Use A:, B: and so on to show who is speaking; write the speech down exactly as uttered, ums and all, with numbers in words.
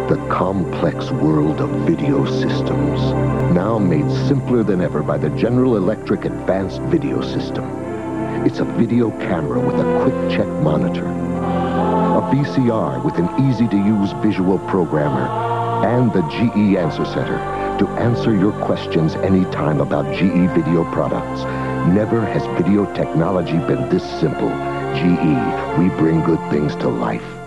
A: The complex world of video systems, now made simpler than ever by the General Electric Advanced Video System. It's a video camera with a quick check monitor, a V C R with an easy-to-use visual programmer, and the G E Answer Center to answer your questions anytime about G E video products. Never has video technology been this simple. G E, we bring good things to life.